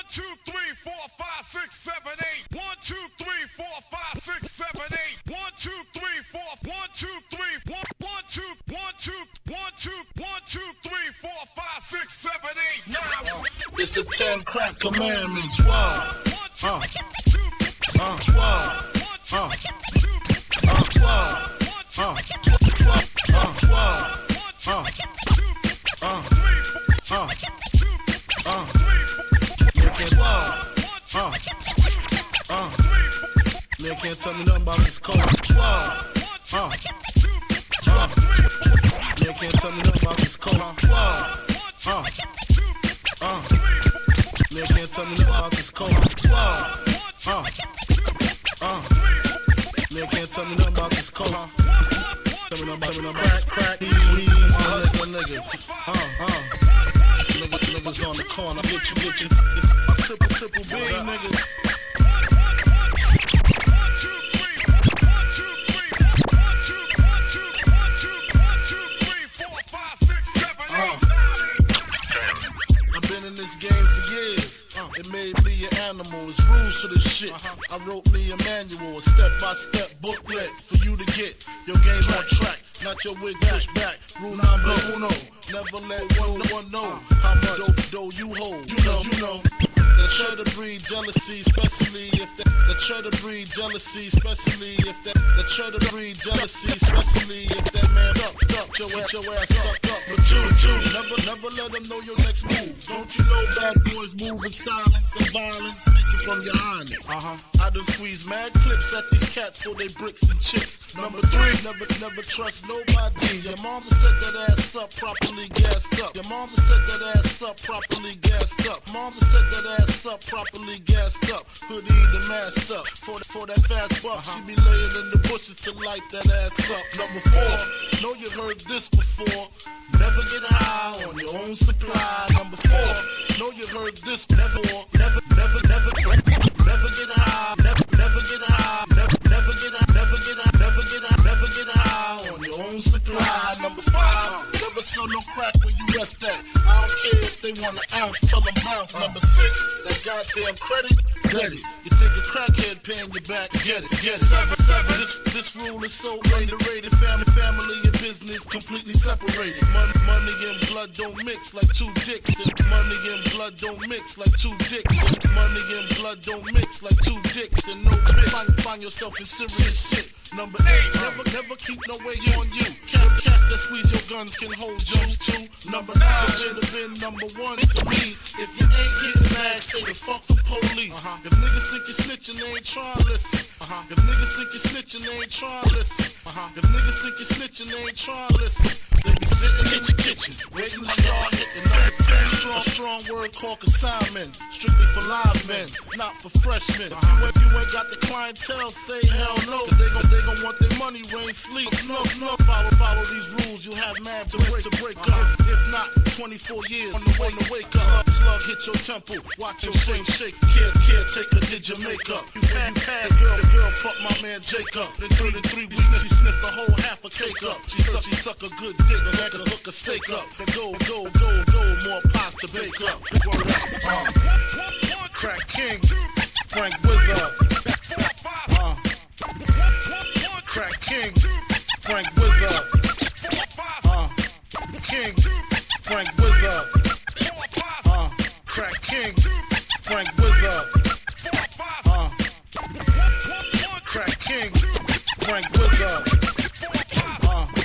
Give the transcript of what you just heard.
2, 3, 4, 5, 6, 7, 8. 1, 2, 3, 4, 5, 6, 7, 8. 1, 2, 3, 4, 1, 2, 3, 1, 2, 1, 2, 1, 2, 1, 2, 3, 4, 5, 6, 7, 8, 9. It's the 10 crack commandments. Why? Why? Man can't tell me nothing about this cold. Man can't tell me nothing about this cold. Man can't tell me nothing about this cold. Man can't tell me nothing about this cold. Tell me nothing about crack, these hustler niggas. Niggas on the corner, get you. It's a triple B, niggas. I've been in this game for years. It made me an animal. It's rules to this shit. I wrote me a manual, a step-by-step booklet for you to get your game on track. Not your wig push back. Rule number uno. Never let one know how much dough you hold. You know. That try to breed jealousy, especially if that try to breed jealousy, especially if that try to breed jealousy, especially if that man up, your ass stuck up. But you, never let them know your next move. Don't you know bad boys move in silence and violence, taken from your highness. I done squeeze mad clips at these cats for they bricks and chips. Number 3, never trust nobody. Your mom set that ass up properly gassed up. Your mom set that ass up properly gassed up. Mom set that ass up properly gassed up. Hoodie the masked up for that fast buck. She be laying in the bushes to light that ass up. Number 4, know you heard this before. Never get high on your own supply. Number 4, know you heard this before. Never get high. Never get high on your own supply. Number 5, never sell no crack where you rest at. I don't care if they want an ounce, tell them bounce. Number 6, that goddamn credit, get it. You think a crackhead paying you back, get it. 7, this rule is so underrated. Family and business completely separated. Money and blood don't mix like two dicks. Money and blood don't mix like two dicks. Money and blood don't mix like two dicks. And no bitch, find yourself in serious shit. Number 8, never keep no way on you. Cats that squeeze your guns can hold jumps too. Number 9 should have been number 1 to me. If you ain't getting mad, stay the fuck the police. If niggas think you're snitching, they ain't trying to listen. If niggas think you're snitching, they ain't trying to listen. If niggas think you're snitching, they ain't trying to listen. They be sitting in your kitchen, waiting to start hitting. Strong word called consignment, strictly for live men, not for freshmen. If you ain't got the clientele, say hell no. Cause they gon' want their money, rain, sleep, snuff. Follow these rules, you have mad to break up. If not, 24 years on the way to wake up. Slug hit your temple, watch your shake. Caretaker did your makeup. You had the girl fuck my man Jacob. Then 3 weeks, she sniffed the whole half a cake up. She suck a good dick, and hook a steak up. Then go, more pasta bake up. Word up. Crack King, Frank Wizard. Crack King, Frank Wizard. King, Frank Wizard. Crack King, Frank Wizard. Crack King, Frank Wizard.